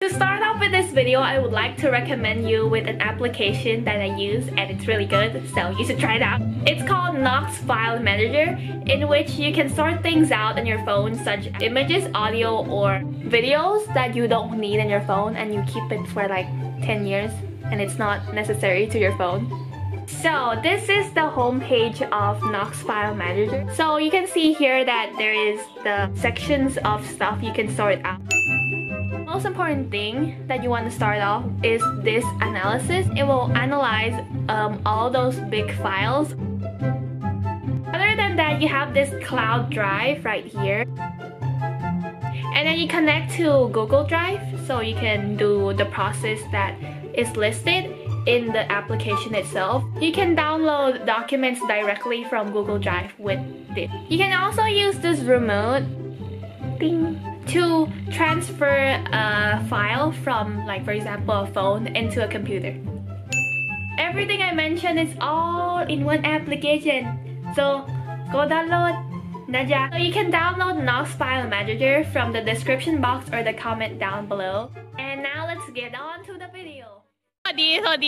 To start off with this video, I would like to recommend you with an application that I use and it's really good, so you should try it out. It's called Knox File Manager, in which you can sort things out on your phone, such as images, audio, or videos that you don't need in your phone and you keep it for like 10 years and it's not necessary to your phone. So this is the home page of Knox File Manager. So you can see here that there is the sections of stuff you can sort out. Most important thing that you want to start off is this analysis. It will analyze all those big files. Other than that, you have this cloud drive right here. And then you connect to Google Drive, so you can do the process that is listed in the application itself. You can download documents directly from Google Drive with this. You can also use this remote thing to transfer a file from, like, for example, a phone into a computer. Everything I mentioned is all in one application, so go download. So you can download Knox File Manager from the description box or the comment down below. And now let's get on to the video. สวัสดี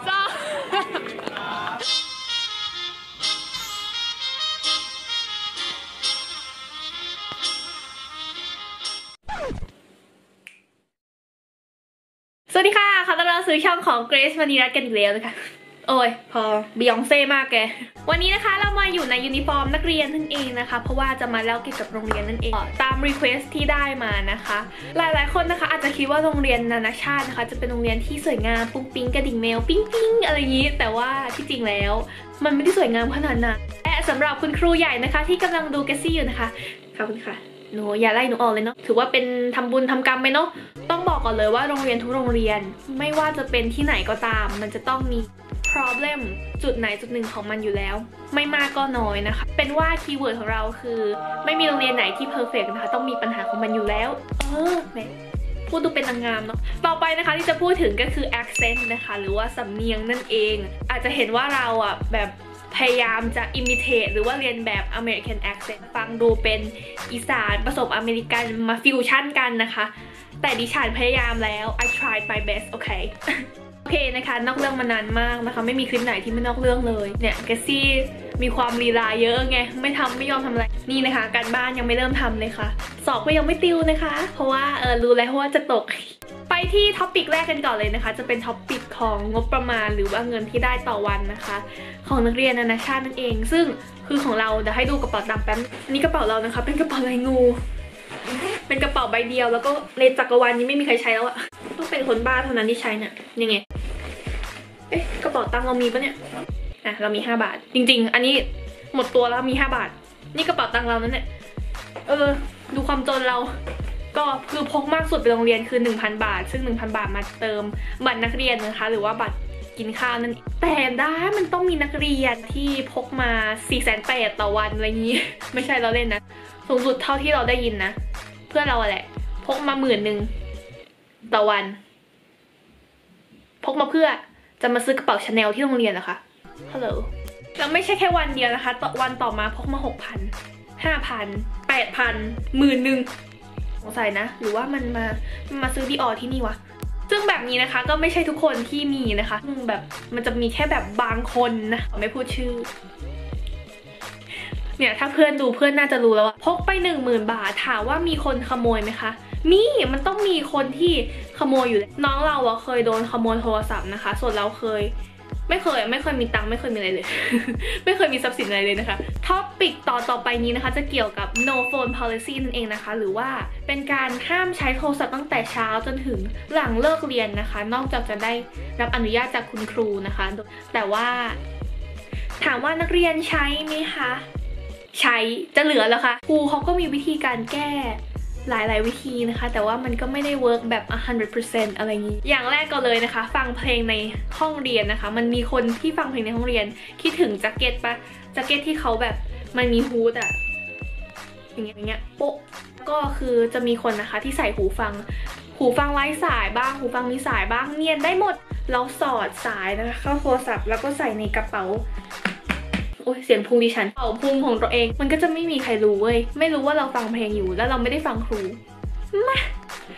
สวัสดีค่ะขอต้อนรับสู่ช่องของเกรซมณีรัตน์กันอีกแล้วนะคะโอ้ยพอบียองเซ่มากแกวันนี้นะคะเรามาอยู่ในยูนิฟอร์มนักเรียนนั่นเองนะคะเพราะว่าจะมาเล่าเกี่ยวกับโรงเรียนนั่นเองตามรีเควสที่ได้มานะคะหลายๆคนนะคะอาจจะคิดว่าโรงเรียนนานาชาตินะคะจะเป็นโรงเรียนที่สวยงามปุ้งปิ้งกระดิ่งแมวปิ้งปิ้งอะไรอย่างนี้แต่ว่าที่จริงแล้วมันไม่ได้สวยงามขนาดนั้นและสำหรับคุณครูใหญ่นะคะที่กำลังดูเกสซี่อยู่นะคะขอบคุณค่ะหนูอย่าไล่หนูออกเลยเนาะถือว่าเป็นทำบุญทำกรรมไปเนาะต้องบอกก่อนเลยว่าโรงเรียนทุกโรงเรียนไม่ว่าจะเป็นที่ไหนก็ตามมันจะต้องมี problem จุดไหนจุดหนึ่งของมันอยู่แล้วไม่มากก็น้อยนะคะเป็นว่าคีย์เวิร์ดของเราคือไม่มีโรงเรียนไหนที่ perfect นะคะต้องมีปัญหาของมันอยู่แล้วแหมพูดดูเป็นนางงามเนาะต่อไปนะคะที่จะพูดถึงก็คือ accent นะคะหรือว่าสำเนียงนั่นเองอาจจะเห็นว่าเราอ่ะแบบพยายามจะ imitate หรือว่าเรียนแบบ American accent ฟังดูเป็นอีสานผสมอเมริกันมาฟิวชั่นกันนะคะแต่ดิฉันพยายามแล้ว I tried my best โอเคนะคะนอกเรื่องมานานมากนะคะไม่มีคลิปไหนที่ไม่นอกเรื่องเลยเนี่ยเกสซี่มีความลีลาเยอะไงไม่ยอมทำอะไรนี่นะคะการบ้านยังไม่เริ่มทำเลยค่ะสอบก็ยังไม่ติวนะคะเพราะว่ารู้แล้วว่าจะตกไปที่ท็อปิกแรกกันก่อนเลยนะคะจะเป็นท็อปิกของงบประมาณหรือว่าเงินที่ได้ต่อวันนะคะของนักเรียนนานาชาตินั่นเองซึ่งคือของเราเดี๋ยวให้ดูกระเป๋าตังค์แป๊บนี่กระเป๋าเรานะคะเป็นกระเป๋าลายงูเป็นกระเป๋าใบเดียวแล้วก็ในจักรวาลนี้ไม่มีใครใช้แล้วอะต้องเป็นคนบ้าเท่านั้นที่ใช้น่ะยังไงกระเป๋าตังค์เรามีปะเนี่ยเรามี5 บาทจริงๆอันนี้หมดตัวแล้วมี5 บาทนี่กระเป๋าตังค์เรานั่นแหละดูความจนเราก็คือพกมากสุดไปโรงเรียนคือ 1,000 บาทซึ่ง 1,000 บาทมาเติมบัตรนักเรียนนะคะหรือว่าบัตรกินข้าวนั่นแต่ได้มันต้องมีนักเรียนที่พกมา 480,000 ต่อวันอะไรอย่างนี้ไม่ใช่เราเล่นนะสูงสุดเท่าที่เราได้ยินนะเพื่อนเราแหละพกมา10,000ต่อวันพกมาเพื่อจะมาซื้อกระเป๋าชาแนลที่โรงเรียนเหรอคะฮัลโหลแล้วไม่ใช่แค่วันเดียวนะคะวันต่อมาพกมา 6,000 5,000 8,000 10,000สงสัยนะหรือว่ามันมาซื้อดีออที่นี่วะซึ่งแบบนี้นะคะก็ไม่ใช่ทุกคนที่มีนะคะแบบมันจะมีแค่แบบบางคนนะไม่พูดชื่อเนี่ยถ้าเพื่อนดูเพื่อนน่าจะรู้แล้วว่าพกไป 10,000 บาทถามว่ามีคนขโมยไหมคะมันต้องมีคนที่ขโมยอยู่น้องเราอะเคยโดนขโมยโทรศัพท์นะคะส่วนเราไม่เคยมีตังค์ไม่เคยมีอะไรเลย ไม่เคยมีทรัพย์สินอะไรเลยนะคะท็อปิกต่อไปนี้นะคะจะเกี่ยวกับ no phone policy นั่นเองนะคะหรือว่าเป็นการห้ามใช้โทรศัพท์ตั้งแต่เช้าจนถึงหลังเลิกเรียนนะคะนอกจากจะได้รับอนุญาตจากคุณครูนะคะแต่ว่าถามว่านักเรียนใช้ไหมคะใช้จะเหลือแล้วค่ะครูเขาก็มีวิธีการแก้หลายวิธีนะคะแต่ว่ามันก็ไม่ได้เวิร์กแบบ 100% อะไรอย่างนี้อย่างแรกก็เลยนะคะฟังเพลงในห้องเรียนนะคะมันมีคนที่ฟังเพลงในห้องเรียนคิดถึงแจ็คเก็ตปะแจ็คเก็ตที่เขาแบบมันมีฮูดอะอย่างเงี้ยโป๊ะก็คือจะมีคนนะคะที่ใส่หูฟังไร้สายบ้างหูฟังมีสายบ้างเนียนได้หมดเราสอดสายนะคะเข้าโทรศัพท์แล้วก็ใส่ในกระเป๋าเสียงพุงดิฉันเป่าพุงของตัวเองมันก็จะไม่มีใครรู้เว้ยไม่รู้ว่าเราฟังเพลงอยู่แล้วเราไม่ได้ฟังครูมา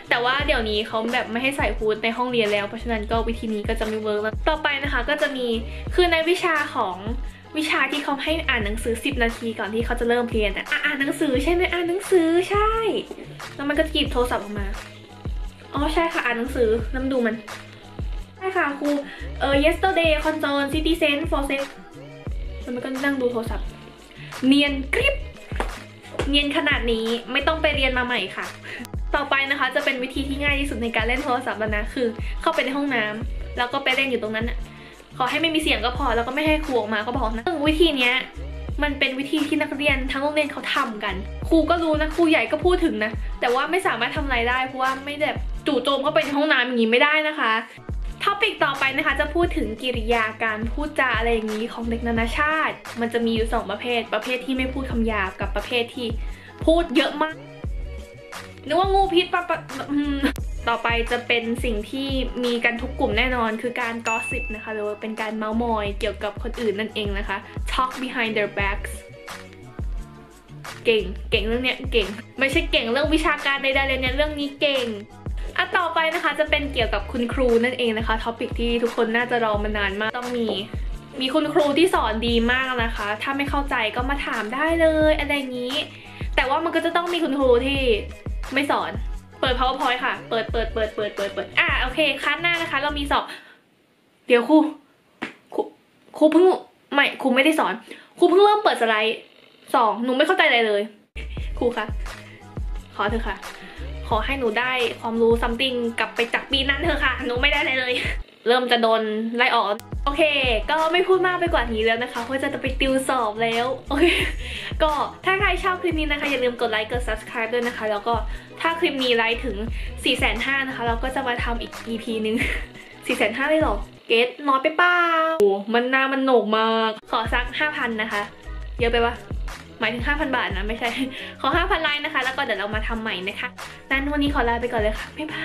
แต่ว่าเดี๋ยวนี้เขาแบบไม่ให้ใส่ฮูดในห้องเรียนแล้วเพราะฉะนั้นก็วิธีนี้ก็จะไม่เวิร์กแล้วต่อไปนะคะก็จะมีคือในวิชาของวิชาที่เขาให้อ่านหนังสือ10 นาทีก่อนที่เขาจะเริ่มเรียนอ่านหนังสือใช่ไหมอ่านหนังสือใช่แล้วมันก็หยิบโทรศัพท์ออกมาอ๋อใช่ค่ะอ่านหนังสือน้ำดูมันใช่ค่ะครูyesterday concern citizen for safe แล้วมันก็นั่งดูโทรศัพท์เนียนกริบเนียนขนาดนี้ไม่ต้องไปเรียนมาใหม่ค่ะต่อไปนะคะจะเป็นวิธีที่ง่ายที่สุดในการเล่นโทรศัพท์แล้วนะคือเข้าไปในห้องน้ำแล้วก็ไปเล่นอยู่ตรงนั้นขอให้ไม่มีเสียงก็พอแล้วก็ไม่ให้ครูออกมาก็พอนะซึ่งวิธีเนี้ยมันเป็นวิธีที่นักเรียนทั้งโรงเรียนเขาทำกันครูก็รู้นะครูใหญ่ก็พูดถึงนะแต่ว่าไม่สามารถทำอะไรได้เพราะว่าไม่แบบจู่โจมเข้าไปในห้องน้ำอย่างนี้ไม่ได้นะคะท็อปิกต่อไปนะคะจะพูดถึงกิริยาการพูดจาอะไรอย่างนี้ของเด็กนานาชาติมันจะมีอยู่2 ประเภทที่ไม่พูดคำหยาบกับประเภทที่พูดเยอะมากนึกว่างูพิษต่อไปจะเป็นสิ่งที่มีกันทุกกลุ่มแน่นอนคือการ gossip นะคะหรือว่าเป็นการเมาส์มอยเกี่ยวกับคนอื่นนั่นเองนะคะ talk behind their backs เก่งเรื่องเนี้ยเก่งไม่ใช่เก่งเรื่องวิชาการใดๆเลยเนี่ยเรื่องนี้เก่งต่อไปนะคะจะเป็นเกี่ยวกับคุณครูนั่นเองนะคะท็อปิกที่ทุกคนน่าจะรอมานานมากต้องมีคุณครูที่สอนดีมากนะคะถ้าไม่เข้าใจก็มาถามได้เลยอะไรอย่างนี้แต่ว่ามันก็จะต้องมีคุณครูที่ไม่สอนเปิด powerpoint ค่ะเปิดโอเคคั้นหน้านะคะเรามีสอบเดี๋ยวครูเพิ่งไม่ครูไม่ได้สอนครูเพิ่งเริ่มเปิดสไลด์2หนูไม่เข้าใจอะไรเลยครูคะขอเถอะค่ะขอให้หนูได้ความรู้ something กลับไปจากปีนั้นเถอะค่ะหนูไม่ได้อะไรเลยเริ่มจะโดนไล่ออกโอเคก็ไม่พูดมากไปกว่านี้แล้วนะคะเพราะจะไปติวสอบแล้วโอเคก็ถ้าใครชอบคลิปนี้นะคะอย่าลืมกดไลค์กด subscribe ด้วยนะคะแล้วก็ถ้าคลิปนี้ไลค์ถึง 450,000 นะคะเราก็จะมาทำอีก EP นึง 450,000 เลยเหรอเกตน้อยไปเปล่าโอ้มันโหนกมากขอสัก 5,000 นะคะเยอะไปปะหมายถึง 5,000 บาทนะไม่ใช่ขอ 5,000 ไลค์นะคะแล้วก็เดี๋ยวเรามาทำใหม่นะคะนั้นวันนี้ขอลาไปก่อนเลยค่ะบ๊ายบาย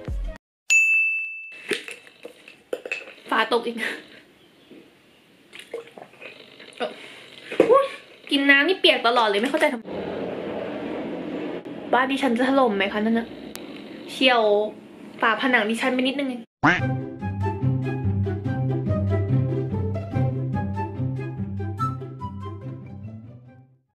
ฝาตกอีกกินน้ำนี่เปียกตลอดเลยไม่เข้าใจทำไมบ้านดิฉันจะถล่มไหมคะนั่นนะเฉียวฝาผนังดิฉันไปนิดนึงเอง